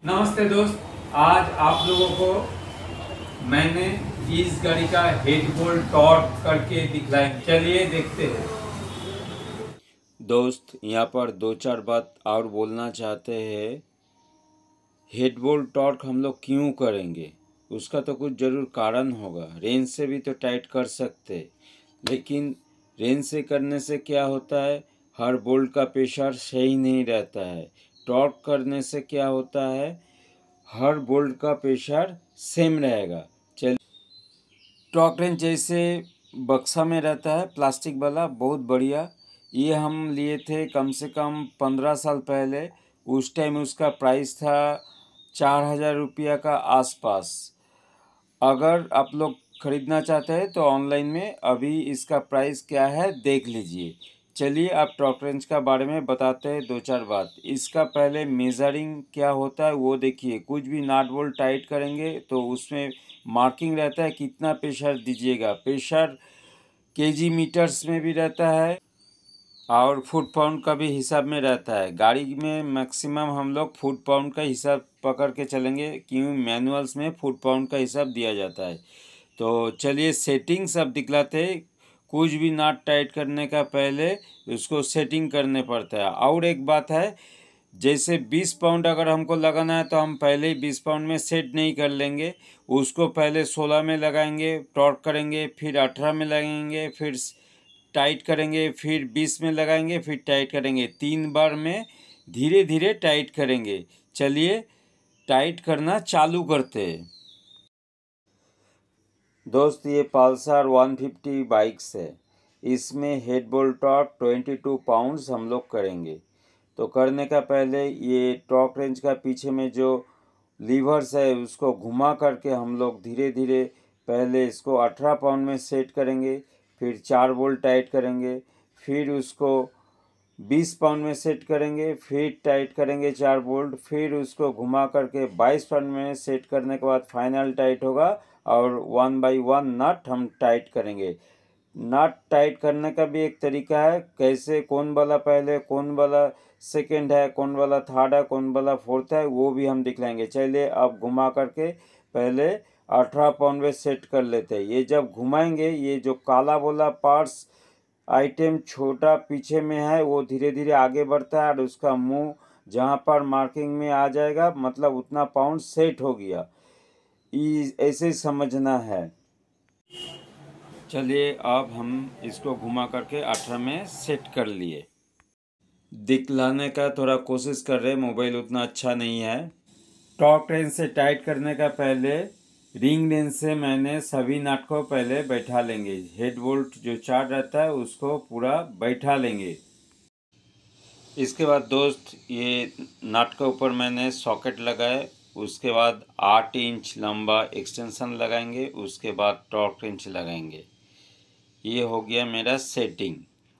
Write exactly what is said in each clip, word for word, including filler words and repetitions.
नमस्ते दोस्त, आज आप लोगों को मैंने इस गाड़ी का हेड बोल्ट टॉर्क करके दिखलाएं। चलिए देखते हैं। दोस्त यहाँ पर दो चार बात और बोलना चाहते हैं। हेड बोल्ट टॉर्क हम लोग क्यों करेंगे, उसका तो कुछ ज़रूर कारण होगा। रेंज से भी तो टाइट कर सकते, लेकिन रेंज से करने से क्या होता है, हर बोल्ट का प्रेशर सही नहीं रहता है। टॉर्क करने से क्या होता है, हर बोल्ट का प्रेशर सेम रहेगा। चल टॉर्क रेंच जैसे बक्सा में रहता है प्लास्टिक वाला, बहुत बढ़िया। ये हम लिए थे कम से कम पंद्रह साल पहले। उस टाइम उसका प्राइस था चार हज़ार रुपया का आसपास। अगर आप लोग ख़रीदना चाहते हैं तो ऑनलाइन में अभी इसका प्राइस क्या है देख लीजिए। चलिए आप टॉर्क रेंच का बारे में बताते हैं दो चार बात। इसका पहले मेज़रिंग क्या होता है वो देखिए। कुछ भी नाट बोल्ट टाइट करेंगे तो उसमें मार्किंग रहता है कितना प्रेशर दीजिएगा। प्रेशर केजी मीटर्स में भी रहता है और फुट पाउंड का भी हिसाब में रहता है। गाड़ी में मैक्सिमम हम लोग फुट पाउंड का हिसाब पकड़ के चलेंगे, क्यों मैनुअल्स में फुट पाउंड का हिसाब दिया जाता है। तो चलिए सेटिंग सब दिखलाते हैं। कुछ भी नाट टाइट करने का पहले उसको सेटिंग करने पड़ता है। और एक बात है, जैसे बीस पाउंड अगर हमको लगाना है तो हम पहले ही बीस पाउंड में सेट नहीं कर लेंगे। उसको पहले सोलह में लगाएंगे, टॉर्क करेंगे, फिर अठारह में लगाएंगे, फिर टाइट करेंगे, फिर बीस में लगाएंगे, फिर टाइट करेंगे। तीन बार में धीरे धीरे टाइट करेंगे। चलिए टाइट करना चालू करते हैं। दोस्त ये पल्सर वन फिफ्टी बाइक्स है। इसमें हेड बोल्ट टॉर्क बाईस पाउंड्स हम लोग करेंगे। तो करने का पहले ये टॉर्क रेंच का पीछे में जो लीवर्स है उसको घुमा करके हम लोग धीरे धीरे पहले इसको अठारह पाउंड में सेट करेंगे, फिर चार बोल्ट टाइट करेंगे, फिर उसको बीस पाउंड में सेट करेंगे, फिर टाइट करेंगे चार बोल्ट, फिर उसको घुमा करके बाईस पाउंड में सेट करने के बाद फाइनल टाइट होगा और वन बाई वन नट हम टाइट करेंगे। नट टाइट करने का भी एक तरीका है, कैसे कौन वाला पहले, कौन वाला सेकंड है, कौन वाला थर्ड है, कौन वाला फोर्थ है, वो भी हम दिखलाएंगे। चलिए अब घुमा करके पहले अठारह पाउंड में सेट कर लेते हैं। ये जब घुमाएंगे ये जो काला वाला पार्ट्स आइटम छोटा पीछे में है वो धीरे धीरे आगे बढ़ता है और उसका मुंह जहाँ पर मार्किंग में आ जाएगा मतलब उतना पाउंड सेट हो गया, ऐसे समझना है। चलिए अब हम इसको घुमा करके अठारह में सेट कर लिए। दिखलाने का थोड़ा कोशिश कर रहे, मोबाइल उतना अच्छा नहीं है। टॉर्क रेंच से टाइट करने का पहले रिंग रेंच से मैंने सभी नट को पहले बैठा लेंगे। हेड बोल्ट जो चार रहता है उसको पूरा बैठा लेंगे। इसके बाद दोस्त ये नट के ऊपर मैंने सॉकेट लगाए। उसके बाद आठ इंच लंबा एक्सटेंशन लगाएंगे। उसके बाद टॉर्क रेंच लगाएंगे। ये हो गया मेरा सेटिंग।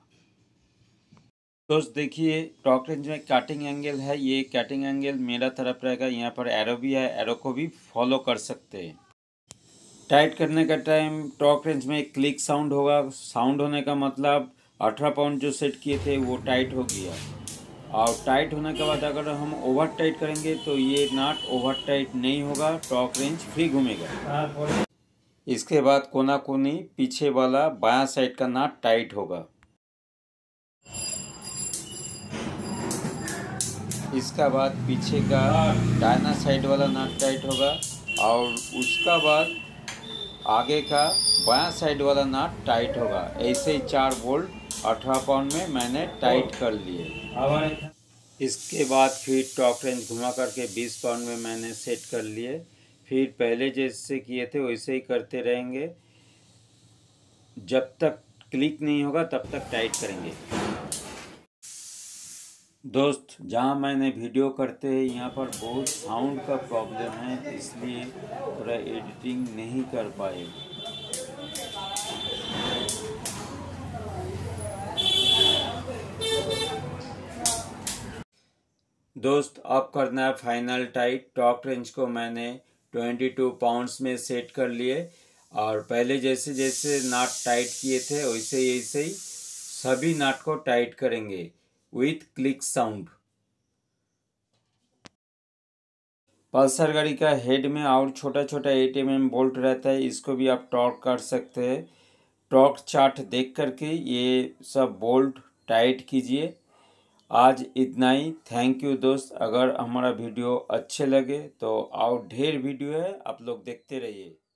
दोस्त देखिए टॉर्क रेंच में कटिंग एंगल है, ये कटिंग एंगल मेरा तरफ रहेगा। यहाँ पर एरो भी है, एरो को भी फॉलो कर सकते हैं। टाइट करने का टाइम टॉर्क रेंच में एक क्लिक साउंड होगा। साउंड होने का मतलब अठारह पाउंड जो सेट किए थे वो टाइट हो गया। और टाइट होने के बाद अगर हम ओवर टाइट करेंगे तो ये नट ओवर टाइट नहीं होगा, टॉर्क रेंच फ्री घूमेगा। इसके बाद कोना कोनी पीछे वाला बायां साइड का नट टाइट होगा। इसका बाद पीछे का दाहिना साइड वाला नट टाइट होगा और उसका बाद आगे का बायां साइड वाला नट टाइट होगा। ऐसे ही चार बोल्ट अठारह पाउंड में मैंने टाइट कर लिए। इसके बाद फिर टॉर्क रेंच घुमा करके बीस पाउंड में मैंने सेट कर लिए। फिर पहले जैसे किए थे वैसे ही करते रहेंगे, जब तक क्लिक नहीं होगा तब तक टाइट करेंगे। दोस्त जहाँ मैंने वीडियो करते हैं यहाँ पर बहुत साउंड का प्रॉब्लम है, इसलिए थोड़ा एडिटिंग नहीं कर पाए। दोस्त अब करना है फाइनल टाइट। टॉर्क रेंच को मैंने बाईस पाउंड्स में सेट कर लिए और पहले जैसे जैसे नट टाइट किए थे वैसे ही ऐसे ही सभी नट को टाइट करेंगे विथ क्लिक साउंड। पल्सर गाड़ी का हेड में और छोटा छोटा एट एम एम बोल्ट रहता है, इसको भी आप टॉर्क कर सकते हैं। टॉर्क चार्ट देख करके ये सब बोल्ट टाइट कीजिए। आज इतना ही। थैंक यू दोस्त। अगर हमारा वीडियो अच्छे लगे तो और ढेर वीडियो है, आप लोग देखते रहिए।